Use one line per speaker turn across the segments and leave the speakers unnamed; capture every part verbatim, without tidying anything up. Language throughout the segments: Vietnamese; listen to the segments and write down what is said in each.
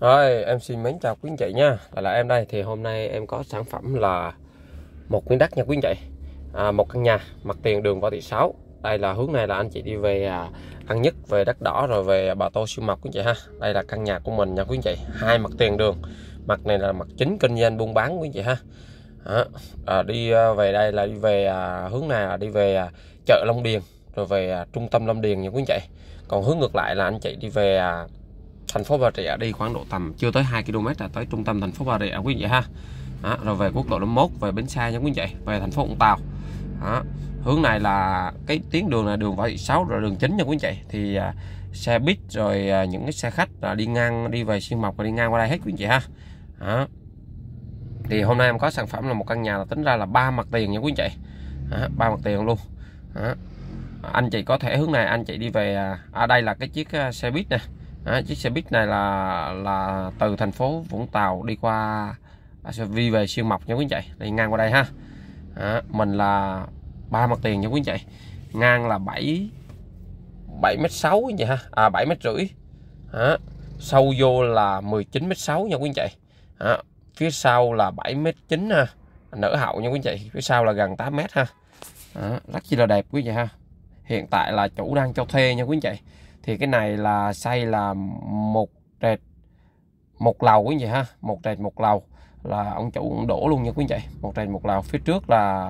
Rồi, em xin mến chào quý anh chị nha. Lại là em đây. Thì hôm nay em có sản phẩm là một miếng đất nha quý anh chị. À, một căn nhà mặt tiền đường Võ Thị Sáu. Đây là hướng này là anh chị đi về à, An Nhất, về Đất Đỏ rồi về Bà Tô Xuyên Mộc quý anh chị ha. Đây là căn nhà của mình nha quý anh chị. Hai mặt tiền đường. Mặt này là mặt chính kinh doanh buôn bán quý anh chị ha. Đó. À, đi về đây là đi về à, hướng này là đi về à, chợ Long Điền rồi về à, trung tâm Long Điền nha quý anh chị. Còn hướng ngược lại là anh chị đi về à, thành phố Bà Rịa, đi khoảng độ tầm chưa tới hai ki lô mét là tới trung tâm thành phố Bà Rịa quý vị ha. Đó, rồi về quốc lộ năm mươi mốt về bến xe nha quý vị, về thành phố Vũng Tàu. Đó, hướng này là cái tuyến đường là đường Võ Thị Sáu rồi đường chính nha quý vị. Thì à, xe buýt rồi à, những cái xe khách là đi ngang đi về Xuyên Mộc và đi ngang qua đây hết quý vị ha. Đó. Thì hôm nay em có sản phẩm là một căn nhà là tính ra là ba mặt tiền nha quý vị. Ba mặt tiền luôn. Đó. Anh chị có thể hướng này anh chị đi về ở à, đây là cái chiếc xe buýt nè. Đó, chiếc xe buýt này là là từ thành phố Vũng Tàu đi qua đi về Xuyên Mộc nha quý anh chị, đi ngang qua đây ha. Đó, mình là ba mặt tiền nha quý anh chị, ngang là bảy bảy mét sáu quý anh chị ha, à bảy mét rưỡi. Đó, sâu vô là mười chín mét sáu nha quý anh chị. Đó, phía sau là bảy mét chín ha, nở hậu nha quý anh chị, phía sau là gần tám mét ha. Đó, rất chi là đẹp quý anh chị ha. Hiện tại là chủ đang cho thuê nha quý anh chị. Thì cái này là xây là một trệt một lầu quý anh chị ha, một trệt một lầu là ông chủ cũng đổ luôn nha quý anh chị, một trệt một lầu. Phía trước là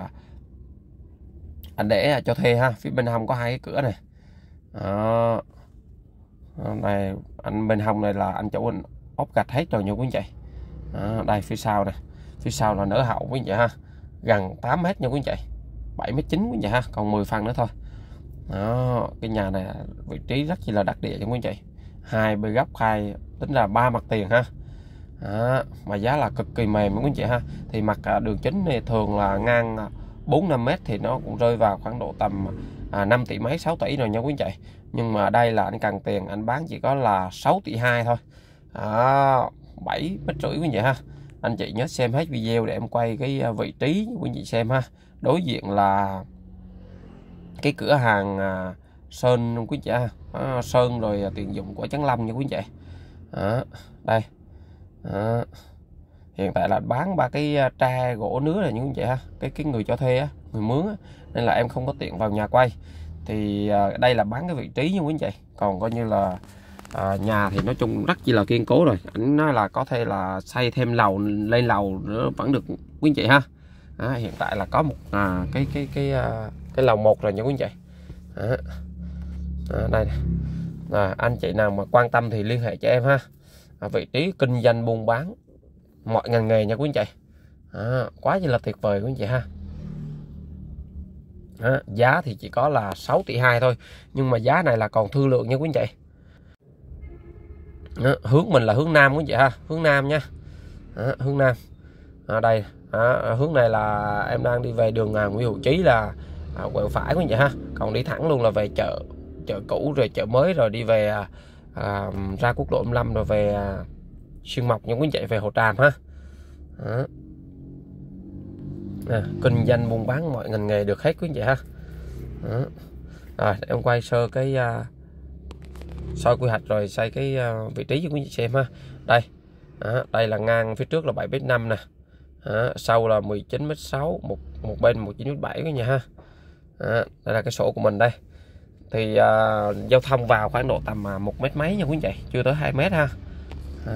anh để cho thuê ha, phía bên hông có hai cái cửa này. Đó. Này anh bên hông này là anh chủ anh ốp gạch hết rồi nha quý anh chị. Đó, đây phía sau này, phía sau là nở hậu quý anh chị ha, gần tám mét nha quý anh chị, bảy mét chín quý anh chị ha, còn mười phân nữa thôi. Đó, cái nhà này vị trí rất là đặc địa cho quý anh chị, hai bên góc hai tính là ba mặt tiền ha. Đó, mà giá là cực kỳ mềm quý anh chị ha. Thì mặt đường chính này thường là ngang bốn năm mét thì nó cũng rơi vào khoảng độ tầm à, năm tỷ mấy sáu tỷ rồi nha quý anh chị. Nhưng mà đây là anh cần tiền anh bán chỉ có là sáu tỷ hai thôi. Đó, bảy mét rưỡi quý anh chị ha. Anh chị nhớ xem hết video để em quay cái vị trí quý anh chị xem ha. Đối diện là cái cửa hàng à, sơn quý anh chị ha. Đó, sơn rồi tiền dụng của Trấn Lâm nha quý anh chị. Đó, đây. Đó. Hiện tại là bán ba cái tre gỗ nứa này như vậy ha, cái cái người cho thuê á, người mướn á, nên là em không có tiện vào nhà quay. Thì à, đây là bán cái vị trí nha quý anh chị. Còn coi như là à, nhà thì nói chung rất chi là kiên cố rồi. Anh nói là có thể là xây thêm lầu lên lầu nữa vẫn được quý anh chị ha. Đó, hiện tại là có một à, cái cái cái cái, cái lầu một rồi nha quý anh chị. Đó. Đó, đây à, anh chị nào mà quan tâm thì liên hệ cho em ha. À, vị trí kinh doanh buôn bán mọi ngành nghề nha quý anh chị. À, quá là tuyệt vời quý anh chị ha. À, giá thì chỉ có là sáu tỷ hai thôi, nhưng mà giá này là còn thương lượng nha quý anh chị. À, hướng mình là hướng nam quý anh chị ha, hướng nam nha. À, hướng nam ở à, đây à, hướng này là em đang đi về đường à, Nguyễn Hữu Trí là à, quẹo phải quý anh chị ha. Còn đi thẳng luôn là về chợ chợ cũ rồi chợ mới rồi đi về à, à, ra quốc lộ năm mươi lăm rồi về à, Xuyên Mộc những quý anh chị, về Hồ Tràm ha. Đó. À, kinh doanh buôn bán mọi ngành nghề được hết quý anh chị ha. Đó. Rồi em quay sơ cái uh, soi quy hoạch rồi xây cái uh, vị trí cho quý anh chị xem ha. Đây. Đó. Đây là ngang phía trước là bảy mét năm nè. Đó. Sau là mười chín mét sáu, một một bên mười chín mét bảy quý anh chị ha. Đó. Đây là cái sổ của mình đây. Thì uh, giao thông vào khoảng độ tầm uh, một mét mấy nha quý anh chị, chưa tới hai mét ha. Đó.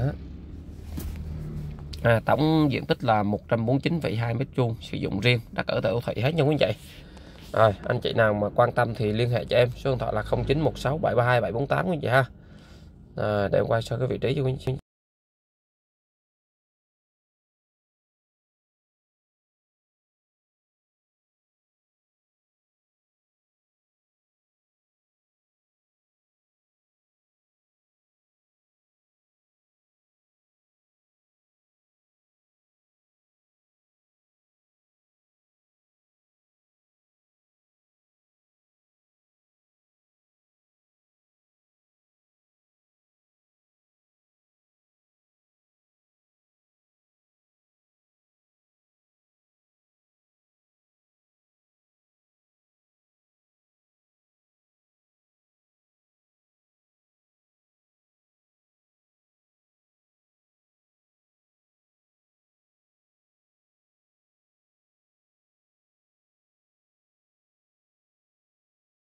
À, tổng diện tích là một trăm bốn mươi chín phẩy hai mét vuông, sử dụng riêng, đất ở tại đô thị hết nha quý anh chị. Rồi, anh chị nào mà quan tâm thì liên hệ cho em, số điện thoại là không chín một sáu bảy ba hai bảy bốn tám quý anh chị ha. À, để em quay sơ cái vị trí cho quý anh chị.